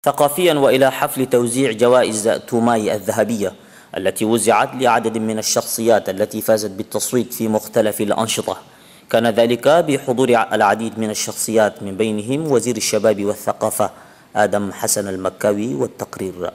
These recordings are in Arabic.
ثقافيا وإلى حفل توزيع جوائز توماي الذهبية التي وزعت لعدد من الشخصيات التي فازت بالتصويت في مختلف الأنشطة. كان ذلك بحضور العديد من الشخصيات من بينهم وزير الشباب والثقافة آدم حسن المكاوي. والتقرير.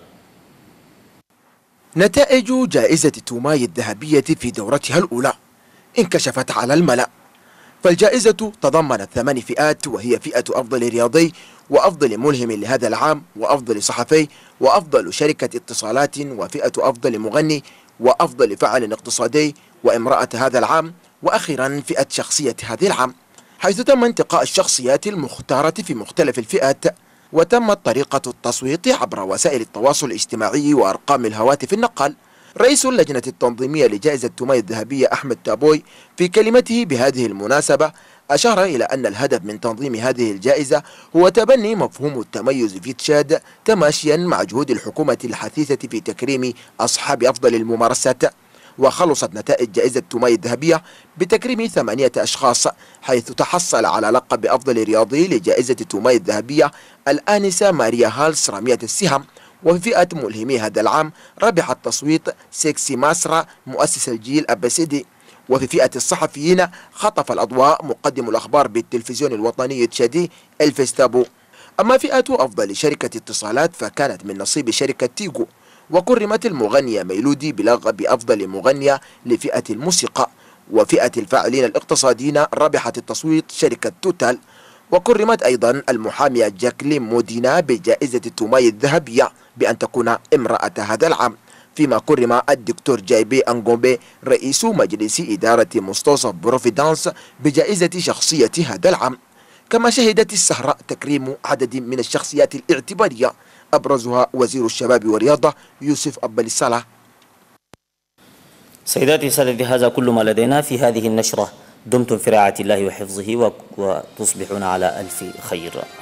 نتائج جائزة توماي الذهبية في دورتها الأولى انكشفت على الملأ، فالجائزة تضمنت 8 فئات، وهي فئة أفضل رياضي، وأفضل ملهم لهذا العام، وأفضل صحفي، وأفضل شركة اتصالات، وفئة أفضل مغني، وأفضل فعل اقتصادي، وامرأة هذا العام، وأخيرا فئة شخصية هذا العام، حيث تم انتقاء الشخصيات المختارة في مختلف الفئات. وتمت طريقة التصويت عبر وسائل التواصل الاجتماعي وأرقام الهواتف النقال. رئيس اللجنة التنظيمية لجائزة توماي الذهبية أحمد تابوي في كلمته بهذه المناسبة أشار إلى أن الهدف من تنظيم هذه الجائزة هو تبني مفهوم التميز في تشاد، تماشيا مع جهود الحكومة الحثيثة في تكريم أصحاب أفضل الممارسات. وخلصت نتائج جائزة توماي الذهبية بتكريم 8 أشخاص، حيث تحصل على لقب أفضل رياضي لجائزة توماي الذهبية الآنسة ماريا هالس رامية السهم. وفي فئة ملهمي هذا العام ربح التصويت سيكسي ماسرا مؤسس الجيل أباسيدي. وفي فئة الصحفيين خطف الأضواء مقدم الأخبار بالتلفزيون الوطني التشادي الفيستابو. أما فئة أفضل شركة اتصالات فكانت من نصيب شركة تيغو، وكرمت المغنية ميلودي بلقب أفضل مغنية لفئة الموسيقى. وفئة الفاعلين الاقتصاديين ربحت التصويت شركة توتال. وكرمت أيضا المحامية جاكلين مودينا بجائزة توماي الذهبية بأن تكون امرأة هذا العام، فيما كرم الدكتور جايبي أنغومبي رئيس مجلس إدارة مستوصف بروفيدانس بجائزة شخصية هذا العام. كما شهدت السهرة تكريم عدد من الشخصيات الاعتبارية، أبرزها وزير الشباب والرياضة يوسف أباليسالة. سيداتي سادتي، هذا كل ما لدينا في هذه النشرة. دمتم في رعاية الله وحفظه وتصبحون على ألف خير.